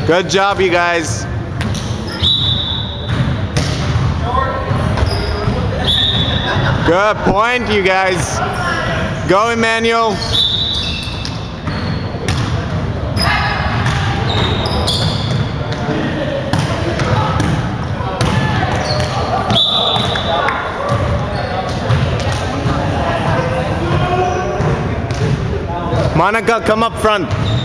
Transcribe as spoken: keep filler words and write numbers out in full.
Good job, you guys. Good point, you guys. Go, Emmanuel. Monica, come up front.